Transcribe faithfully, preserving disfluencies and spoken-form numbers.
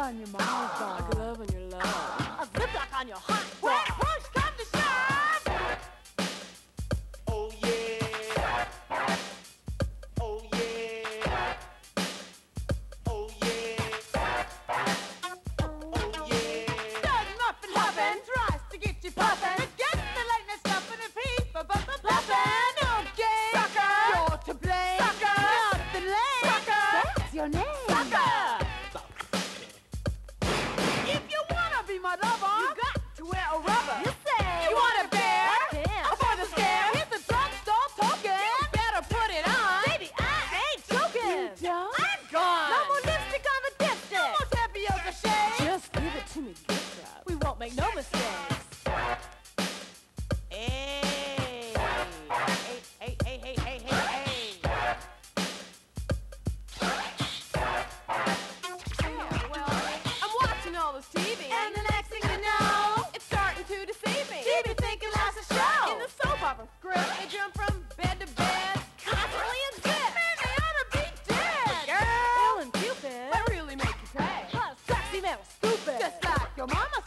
on your mama's dog. Like love on your love. A ziplock on your hot dog. Push come to shove. Oh yeah. Oh yeah. Oh yeah. Oh yeah. Starting up and huffing, tries to get you puffing. It gets the lightness stuffing and peep, but but but bluffing. Okay, sucker, you're to blame. Sucker, nothing lame. Sucker, that's your name. Sucker. If you wanna be my lover, you got to wear a rubber. You say you want a bear? I'm for the scare. Here's the drugstore token. You better put it on. Baby, I ain't joking. You don't? I'm gone. No more lipstick on the dipstick. No more tapioca shade. Just give it to me, gift wrap. We won't make no mistakes. Hey, hey, hey, hey, hey, hey, hey. Yeah, well, I'm watching all this T V, and the next thing you know, it's starting to deceive me. T V thinking life's a show. In the soap opera script, they jump from bed to bed, constantly in bed. Man, they ought to be dead. Girl, Ellen Cupid. that really make you pay. Plus, sexy metal stupid. Just like your mama